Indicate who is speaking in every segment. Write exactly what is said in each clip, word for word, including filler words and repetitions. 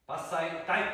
Speaker 1: Bassei, Dai.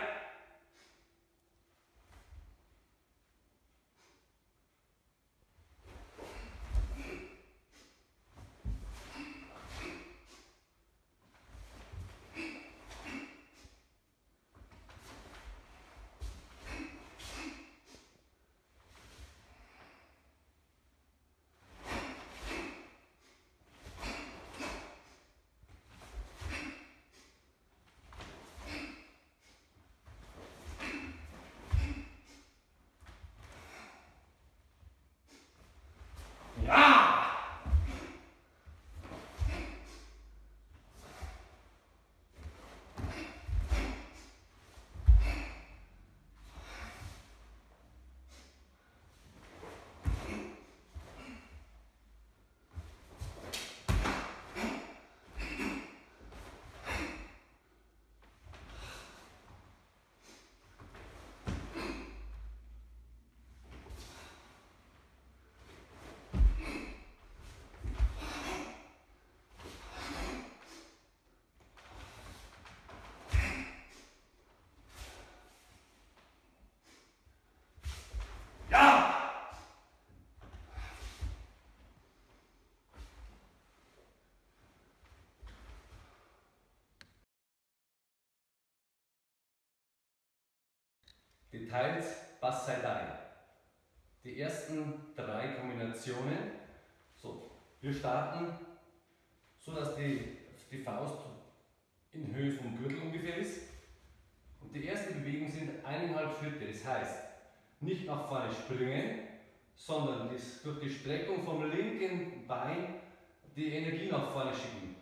Speaker 1: Details Bassei, Dai. Die ersten drei Kombinationen. So, wir starten so, dass die, die Faust in Höhe vom Gürtel ungefähr ist. Und die erste Bewegung sind eineinhalb Schritte. Das heißt, nicht nach vorne springen, sondern das, durch die Streckung vom linken Bein die Energie nach vorne schicken.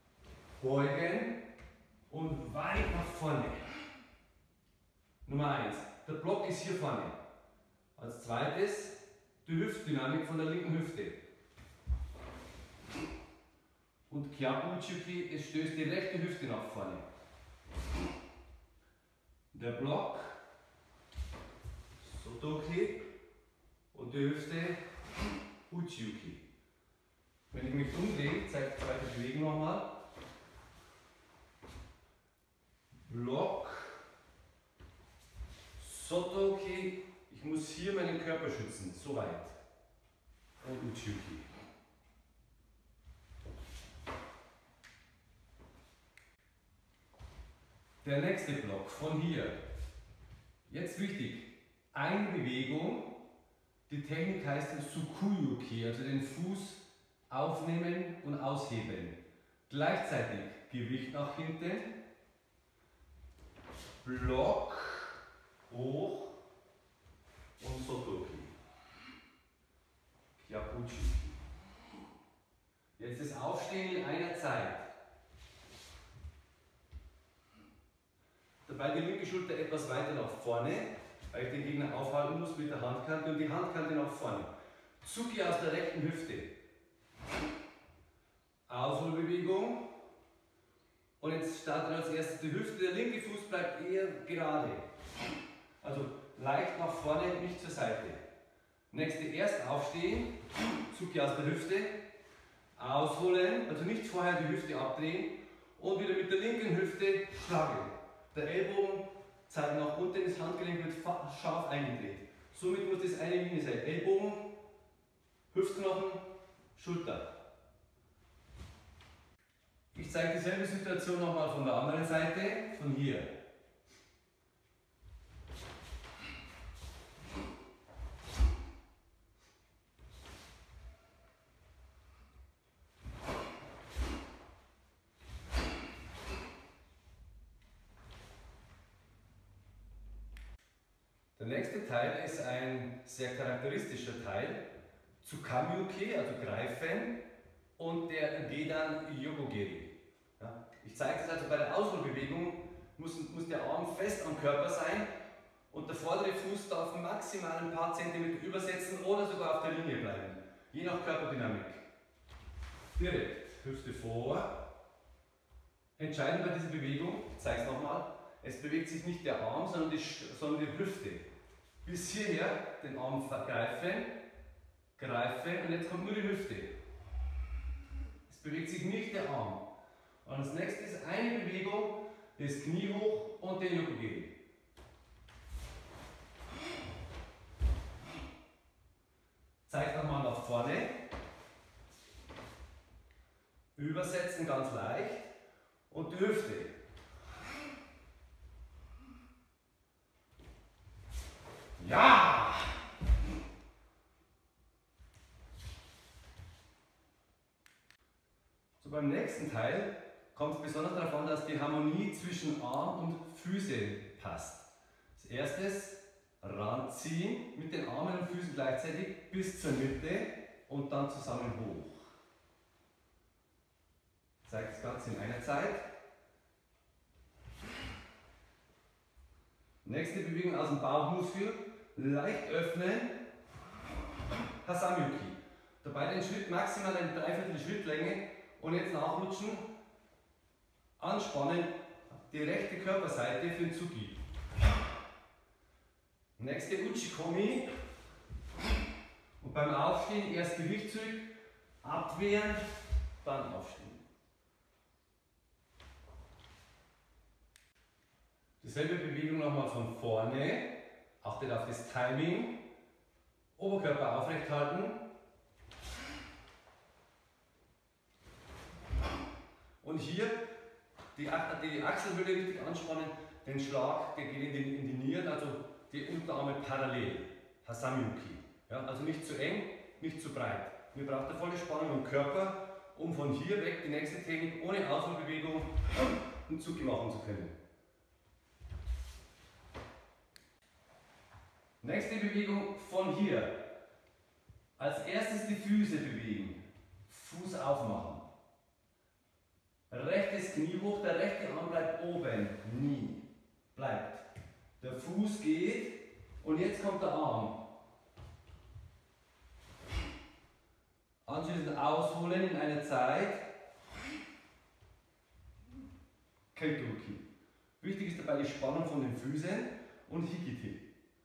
Speaker 1: Beugen und weit nach vorne. Nummer eins. Der Block ist hier vorne. Als zweites die Hüftdynamik von der linken Hüfte. Und Kyaku Uchuki, es stößt die rechte Hüfte nach vorne. Der Block, Sotoki und die Hüfte Uchuki. Wenn ich mich umdrehe, zeige ich die zweite Bewegung nochmal. Block, Sotoki, ich muss hier meinen Körper schützen, so weit. Und Uchuki. Der nächste Block von hier. Jetzt wichtig, eine Bewegung, die Technik heißt Tsukuyuki, also den Fuß aufnehmen und aushebeln. Gleichzeitig Gewicht nach hinten, Block, hoch und Sotoki. Kyakuchi. Jetzt das Aufstehen in einer Zeit. Dabei die linke Schulter etwas weiter nach vorne, weil ich den Gegner aufhalten muss mit der Handkante und die Handkante nach vorne. Tsuki aus der rechten Hüfte. Ausholbewegung. Und jetzt startet als erstes die Hüfte, der linke Fuß bleibt eher gerade. Also leicht nach vorne, nicht zur Seite. Nächste erst aufstehen, Tsuki aus der Hüfte. Ausholen, also nicht vorher die Hüfte abdrehen und wieder mit der linken Hüfte schlagen. Der Ellbogen zeigt nach unten, das Handgelenk wird scharf eingedreht. Somit muss das eine Linie sein. Ellbogen, Hüftknochen, Schulter. Ich zeige dieselbe Situation nochmal von der anderen Seite, von hier. Der nächste Teil ist ein sehr charakteristischer Teil, Tsukamyuki, also greifen, und der Gedan Yokogiri. Ja, ich zeige das also bei der Ausholbewegung, muss, muss der Arm fest am Körper sein und der vordere Fuß darf maximal ein paar Zentimeter übersetzen oder sogar auf der Linie bleiben, je nach Körperdynamik. Direkt, Hüfte vor. Entscheidend bei dieser Bewegung, ich zeige es nochmal, es bewegt sich nicht der Arm, sondern die, sondern die Hüfte. Bis hierher den Arm greifen, greifen und jetzt kommt nur die Hüfte. Es bewegt sich nicht der Arm. Und das nächste ist eine Bewegung, das Knie hoch und den Yokogiri. Zeigt nochmal nach vorne. Übersetzen ganz leicht und die Hüfte. Ja! So, beim nächsten Teil kommt es besonders darauf an, dass die Harmonie zwischen Arm und Füße passt. Als erstes ranziehen mit den Armen und Füßen gleichzeitig bis zur Mitte und dann zusammen hoch. Zeige das Ganze in einer Zeit. Nächste Bewegung aus dem Bauchmuskel. Leicht öffnen. Hasamyuki. Dabei den Schritt maximal eine Dreiviertel Schrittlänge und jetzt nachrutschen. Anspannen. Die rechte Körperseite für den Tsuki. Nächste Uchikomi. Und beim Aufstehen erst Gewicht zurück, abwehren, dann aufstehen. Dieselbe Bewegung nochmal von vorne. Achtet auf das Timing. Oberkörper aufrecht halten. Und hier die, die Achselhöhle richtig anspannen. Den Schlag, der geht in die, in die Nieren, also die Unterarme parallel. Hasamyuki. Ja, also nicht zu eng, nicht zu breit. Wir brauchen eine volle Spannung im Körper, um von hier weg die nächste Technik ohne Ausholbewegung einen Tsuki machen zu können. Nächste Bewegung von hier. Als erstes die Füße bewegen. Fuß aufmachen. Rechtes Knie hoch, der rechte Arm bleibt oben. Nie. Bleibt. Der Fuß geht und jetzt kommt der Arm. Anschließend ausholen in einer Zeit. Keituki. Wichtig ist dabei die Spannung von den Füßen und Hikiti.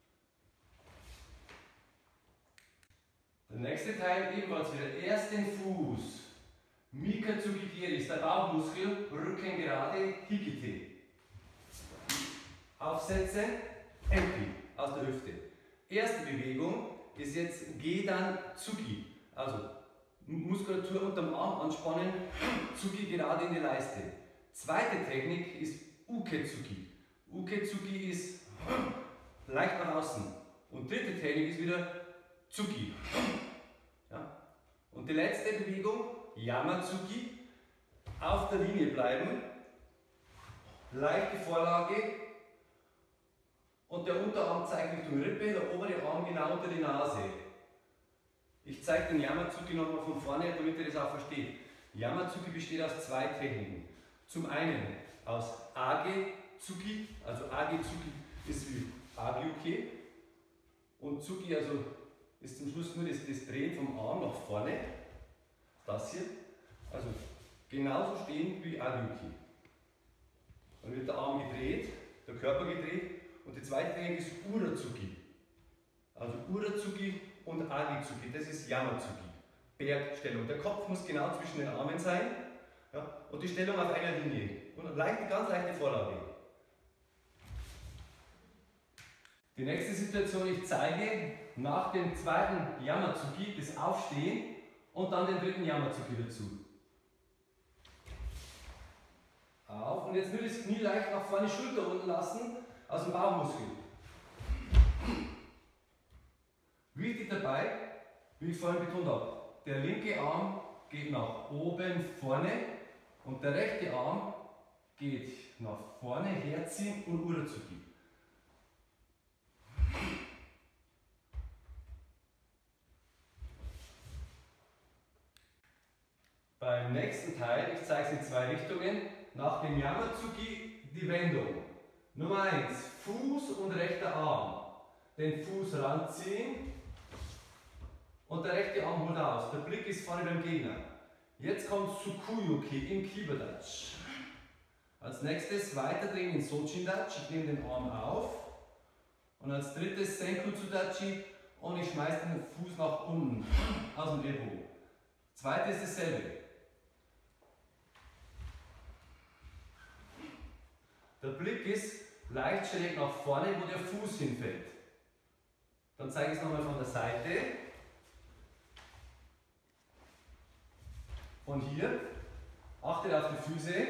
Speaker 1: Der nächste Teil ebenfalls wieder. Erst den Fuß. Mika Tsukigiri ist der Bauchmuskel, Rücken gerade, Hikiti. Aufsetzen, Enki aus der Hüfte. Erste Bewegung ist jetzt Gedan Tsuki. Also Muskulatur unterm Arm anspannen, Tsuki gerade in die Leiste. Zweite Technik ist Uke-Tsuki. Uke-Tsuki ist leicht nach außen. Und dritte Technik ist wieder Tsuki. Ja. Und die letzte Bewegung, Yamatsuki, auf der Linie bleiben, leichte Vorlage und der Unterarm zeigt Richtung Rippe, der obere Arm genau unter die Nase. Ich zeige den Yamatsuki nochmal von vorne, damit ihr das auch versteht. Yamatsuki besteht aus zwei Techniken. Zum einen aus Age-Tsuki, also Age-Tsuki ist wie Age-Uke und Tsuki also ist zum Schluss nur das, das Drehen vom Arm nach vorne, das hier, also genauso stehen wie Age-Uke. Dann wird der Arm gedreht, der Körper gedreht und die zweite Technik ist Ura-Tsuki. Also Ura-Tsuki und Age-Tsuki, das ist Yamatsuki, Bergstellung. Der Kopf muss genau zwischen den Armen sein, ja, und die Stellung auf einer Linie. Und leichte, ganz leichte Vorlage. Die nächste Situation, ich zeige nach dem zweiten Yamatsuki das Aufstehen und dann den dritten Yamatsuki dazu. Auf und jetzt nur das Knie leicht nach vorne, Schulter unten lassen, aus dem Bauchmuskel. Wichtig dabei, wie ich vorhin betont habe, der linke Arm geht nach oben vorne und der rechte Arm geht nach vorne, herziehen und Ura-Tsuki. Beim nächsten Teil, ich zeige es in zwei Richtungen, nach dem Yamatsuki die Wendung. Nummer eins, Fuß und rechter Arm. Den Fuß ranziehen und der rechte Arm holt aus. Der Blick ist vorne beim Gegner. Jetzt kommt Tsukuyuki im Kibadatsch. Als nächstes weiterdrehen in Sochindachi. Ich nehme den Arm auf. Und als drittes Senkutsudachi und ich schmeiße den Fuß nach unten aus dem Ellbogen. Zweites dasselbe. Der Blick ist leicht schräg nach vorne, wo der Fuß hinfällt. Dann zeige ich es nochmal von der Seite. Von hier. Achtet auf die Füße.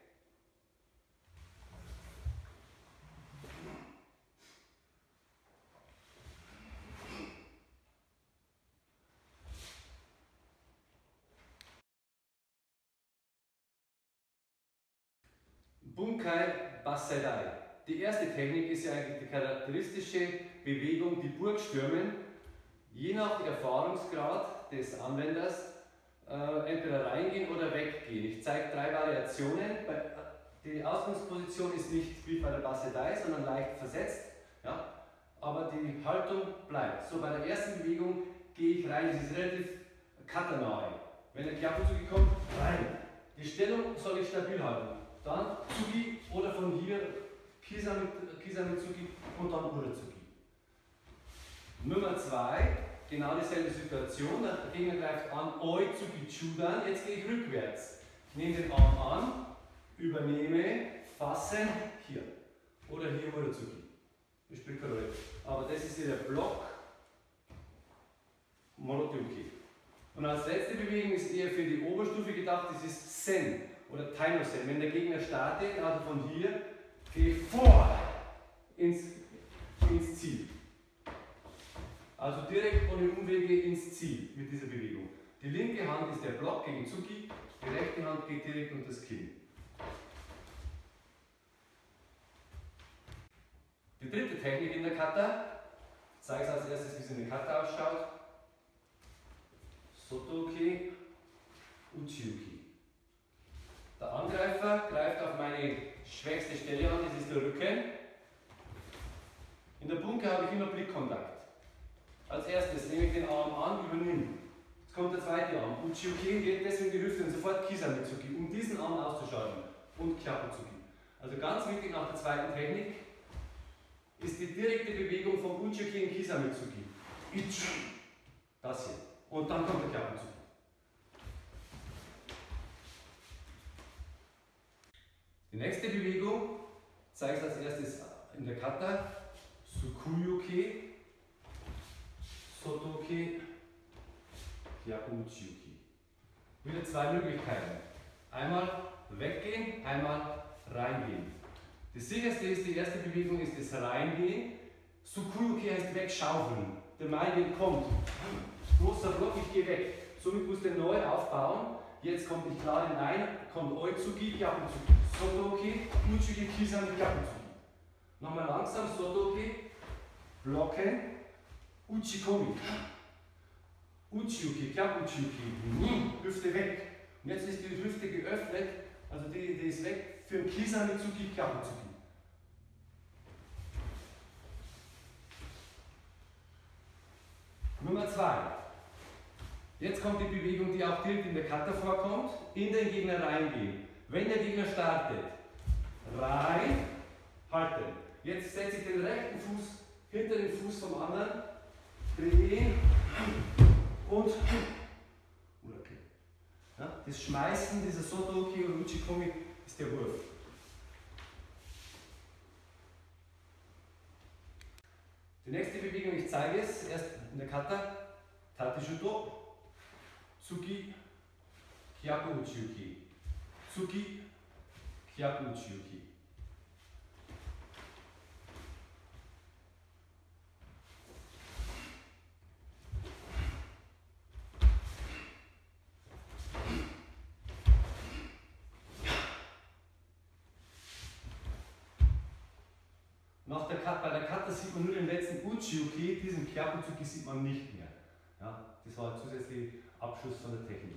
Speaker 1: Bunkai Basserai. Die erste Technik ist ja eigentlich die charakteristische Bewegung, die Burgstürmen. Je nach Erfahrungsgrad des Anwenders äh, entweder reingehen oder weggehen. Ich zeige drei Variationen. Die Ausgangsposition ist nicht wie bei der Basserai, sondern leicht versetzt. Ja? Aber die Haltung bleibt. So, bei der ersten Bewegung gehe ich rein. Das ist relativ kata-nahe. Wenn der Kyaku-Tsuki kommt, rein. Die Stellung soll ich stabil halten. Dann Tsuki oder von hier Kisame-Tsuki und dann Ura-Tsuki. Nummer zwei, genau dieselbe Situation. Der Gegner greift an, Oi-Tsuki Chudan. Jetzt gehe ich rückwärts. Nehme den Arm an, übernehme, fasse hier. Oder hier Ura-Tsuki. Ich spiele keine Rolle. Aber das ist hier der Block Morotyuki. Und als letzte Bewegung ist eher für die Oberstufe gedacht, das ist Sen oder Taino-Sen. Wenn der Gegner startet, also von hier, gehe ich vor ins, ins Ziel. Also direkt ohne Umwege ins Ziel mit dieser Bewegung. Die linke Hand ist der Block gegen Tsuki, die rechte Hand geht direkt unter das Kinn. Die dritte Technik in der Kata, ich zeige es als erstes, wie so eine Kata ausschaut. Soto-Uke, Uchi-Uke. Der Angreifer greift auf meine schwächste Stelle an, das ist der Rücken. In der Bunke habe ich immer Blickkontakt. Als erstes nehme ich den Arm an, übernehme. Jetzt kommt der zweite Arm. Uchi-Uke geht deswegen die Hüfte und sofort Kisame-Tsuki, um diesen Arm auszuschalten. Und Kyaku-Tsuki. Also ganz wichtig nach der zweiten Technik ist die direkte Bewegung vom Uchi-Uke in Kisame-Tsuki. Das hier. Und dann kommt der Kyaku-Tsuki. Die nächste Bewegung zeige ich als erstes in der Kata. Tsukuyu-Uke, Soto-Uke, Kyaku-Uchi-Uke. Wieder zwei Möglichkeiten. Einmal weggehen, einmal reingehen. Das sicherste ist, die erste Bewegung ist das Reingehen. Tsukuyu-Uke heißt wegschaufeln. Der Mein kommt. Großer Block, ich gehe weg. Somit muss der neu aufbauen. Jetzt kommt nicht klar hinein, kommt Oi-Tsuki, Kyaku-Tsuki. Soto-Uke, Uchi-Uke, Kisame, Kyaku-Tsuki. Nochmal langsam, Soto-Uke, blocken, Uchi-Komi. Uchi-Uke, Kyaku-Tsuki, Hüfte weg. Und jetzt ist die Hüfte geöffnet, also die, die ist weg für Kisame-Tsuki, Kyaku-Tsuki. Nummer zwei. Jetzt kommt die Bewegung, die auch direkt in der Kata vorkommt, in den Gegner reingehen. Wenn der Gegner startet, rein, halten. Jetzt setze ich den rechten Fuß hinter den Fuß vom anderen, drehen und ja, das Schmeißen dieser Soto-Uke und Uchi-Komi ist der Wurf. Die nächste Bewegung, ich zeige es, erst in der Kata, Tate-Shuto. Tsuki, Kyaku-Uchi-Uke. Tsuki, Kyaku-Uchi-Uke. Nach der Kata, bei der Kata sieht man nur den letzten Uchi-Uke, diesen Kyaku-Tsuki sieht man nicht mehr. Ja, das war zusätzlich Abschluss von der Technik.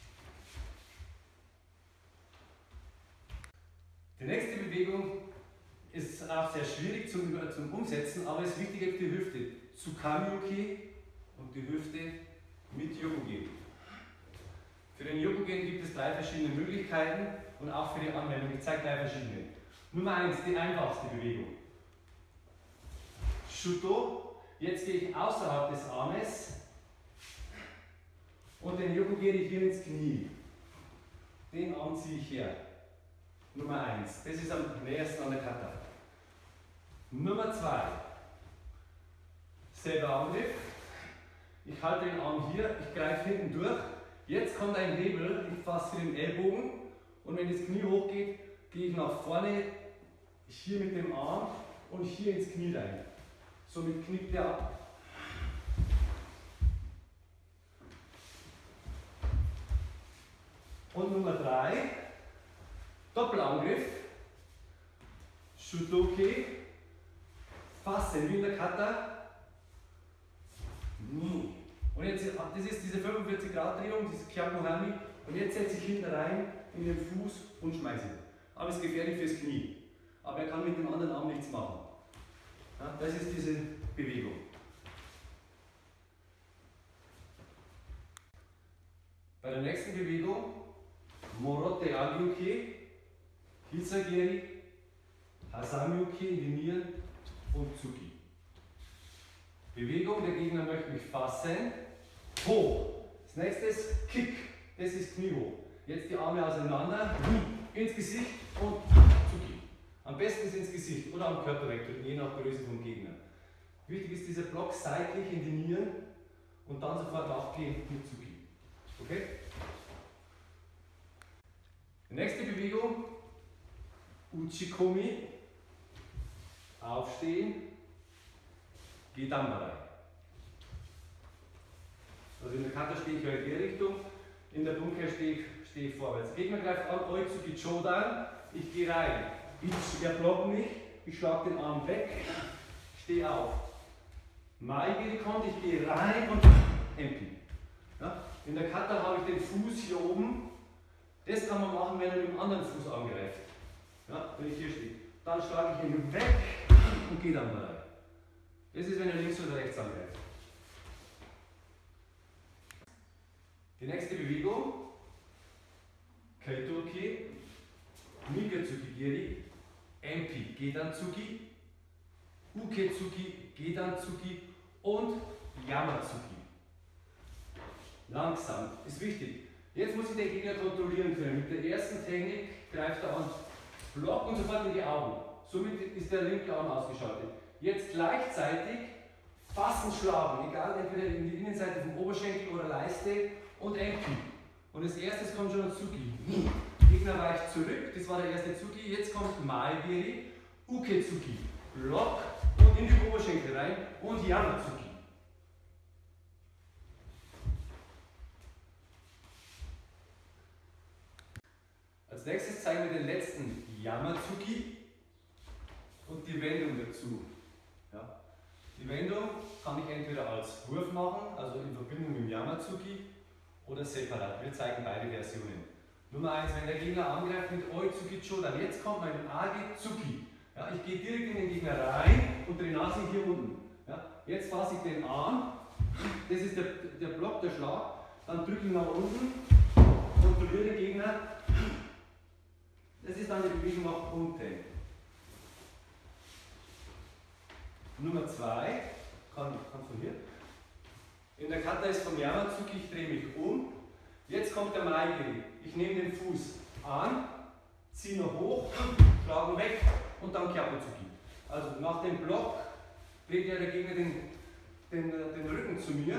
Speaker 1: Die nächste Bewegung ist auch sehr schwierig zum, zum Umsetzen, aber es ist wichtig, die Hüfte. Tsukami-Uke und die Hüfte mit Yokogen. Für den Yokogen gibt es drei verschiedene Möglichkeiten und auch für die Anwendung. Ich zeige drei verschiedene. Nummer eins, die einfachste Bewegung. Shuto. Jetzt gehe ich außerhalb des Armes und den Yokogiri hier ins Knie. Den Arm ziehe ich her. Nummer eins. Das ist am nächsten an der Kata. Nummer zwei. Selber Angriff. Ich halte den Arm hier, ich greife hinten durch. Jetzt kommt ein Hebel, ich fasse den Ellbogen und wenn das Knie hochgeht, gehe ich nach vorne, hier mit dem Arm und hier ins Knie rein. Somit knickt er ab. Und Nummer drei, Doppelangriff, Shudoke, fassen wie in der Kata. Und jetzt, das ist diese fünfundvierzig Grad Drehung, diese Kyakuhami. Und jetzt setze ich hinten rein in den Fuß und schmeiße. Aber es ist gefährlich fürs Knie. Aber er kann mit dem anderen Arm nichts machen. Ja, das ist diese Bewegung. Bei der nächsten Bewegung, Morote Agyuke, Hitsagiri, Hasamyuke in die Nieren und Tsuki. Bewegung, der Gegner möchte mich fassen, hoch. Das nächste ist Kick, das ist Knie hoch. Jetzt die Arme auseinander, ins Gesicht und Tsuki. Am besten ist ins Gesicht oder am Körper wegdrücken, je nach Größe vom Gegner. Wichtig ist dieser Block seitlich in die Nieren und dann sofort aufgehen mit Tsuki. Okay? Die nächste Bewegung, Uchikomi, aufstehen, Gedambarai. Also in der Kata stehe ich in die Richtung, in der Bunker stehe ich, stehe ich vorwärts. Gegner greift an, Oitsuki Chodan, ich gehe rein. Ich, er blockt mich, ich schlage den Arm weg, stehe auf. Maigiri kommt, ich gehe rein und Empi. Ja? In der Kata habe ich den Fuß hier oben. Das kann man machen, wenn er mit dem anderen Fuß angreift. Ja? Wenn ich hier stehe. Dann schlage ich ihn weg und gehe dann rein. Das ist, wenn er links oder rechts angreift. Die nächste Bewegung, Kaitoki, Mikatsuki Giri, Empi, Gedan-Tsuki, Uketsuki, Gedan-Tsuki und Yamatsuki. Langsam, ist wichtig. Jetzt muss ich den Gegner kontrollieren können. Mit der ersten Technik greift er an, Block und sofort in die Augen. Somit ist der linke Arm ausgeschaltet. Jetzt gleichzeitig fassen, schlagen, egal, entweder in die Innenseite vom Oberschenkel oder Leiste und Enki. Und als erstes kommt schon ein Tsuki. Gegner weicht zurück, das war der erste Tsuki. Jetzt kommt Maigiri, Uketsuki. Block und in die Oberschenkel rein und Yamatsuki. Als nächstes zeigen wir den letzten Yamatsuki und die Wendung dazu. Ja. Die Wendung kann ich entweder als Wurf machen, also in Verbindung mit dem Yamatsuki, oder separat. Wir zeigen beide Versionen. Nummer eins, wenn der Gegner angreift mit Oitsuki Chodan, jetzt kommt mein Age Tsuki. Ja, ich gehe direkt in den Gegner rein und die Nase hier unten. Ja, jetzt fasse ich den Arm, das ist der, der Block, der Schlag, dann drücke ich nach unten, kontrolliere den Gegner, das ist dann die Bewegung nach unten. Nummer zwei, kann, kann von hier. In der Kata ist vom Yamatsuki, ich drehe mich um. Jetzt kommt der Maigiri. Ich nehme den Fuß an, ziehe noch hoch, schlage weg und dann Kyapotsuki. Also nach dem Block dreht ja der Gegner den, den, den Rücken zu mir.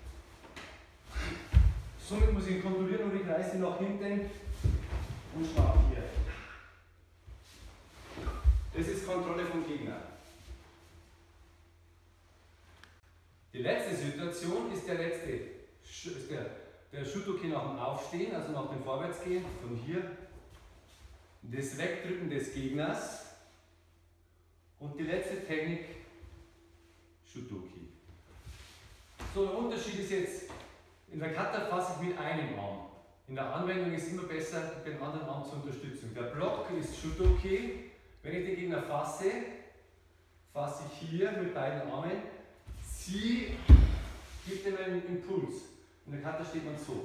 Speaker 1: Somit muss ich ihn kontrollieren und ich reiße ihn nach hinten und schlage hier. Das ist Kontrolle vom Gegner. Die letzte Situation ist der letzte, ist der, der Shudoki nach dem Aufstehen, also nach dem Vorwärtsgehen, von hier, das Wegdrücken des Gegners und die letzte Technik, Shudoki. So, der Unterschied ist jetzt, in der Kata fasse ich mit einem Arm. In der Anwendung ist es immer besser, den anderen Arm zu unterstützen. Der Block ist Shudoki. Wenn ich den Gegner fasse, fasse ich hier mit beiden Armen, ziehe, gebe ihm einen Impuls. In der Kata steht man so.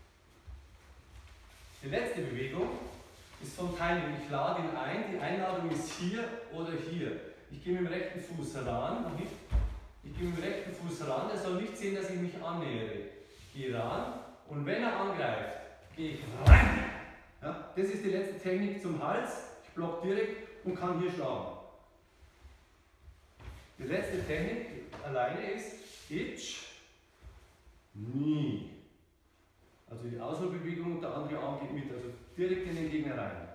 Speaker 1: Die letzte Bewegung ist vom Timing. Ich lade ihn ein, die Einladung ist hier oder hier. Ich gehe mit dem rechten Fuß ran, ich gehe mit dem rechten Fuß ran, er soll nicht sehen, dass ich mich annähere. Ich gehe ran und wenn er angreift, gehe ich rein Ja, das ist die letzte Technik zum Hals. Ich block direkt und kann hier schlagen. Die letzte Technik alleine ist Hitch, Knee. Also die Ausholbewegung und der andere Arm geht mit, also direkt in den Gegner rein.